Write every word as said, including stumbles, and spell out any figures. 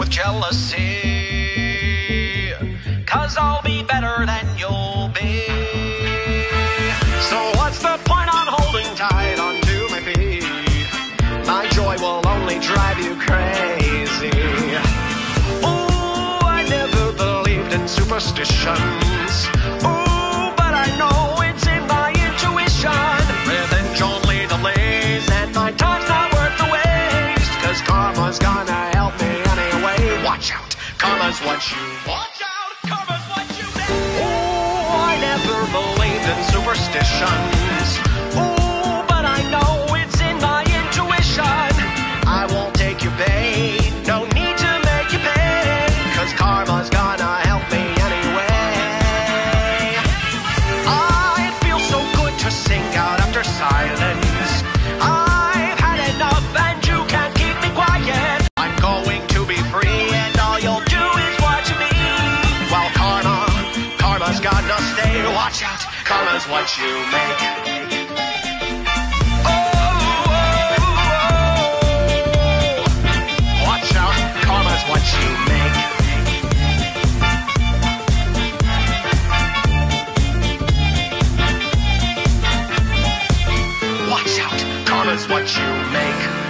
with jealousy, 'cause I'll be better than you'll be. So what's the point on holding tight onto my feet? My joy will only drive you crazy. Ooh, I never believed in superstitions. Ooh, but I know it's in my intuition. Revenge only delays, and my time's not worth the waste, 'cause karma's gonna help me anyway. Watch out, karma's what you watch out, karma's what you need. Ooh, I never believed in superstitions. Ooh, but I know it's in my intuition. I won't take your bait, no need to make you pay, 'cause karma's gonna help me anyway. Ah, it feels so good to sing out after silence. I've had enough and you can't keep me quiet. I'm going to be free and all you'll do is watch me. While karma, karma's gonna stay. Watch out, karma's what you make. Oh, oh, oh. Watch out, karma's what you make. Watch out, karma's what you make.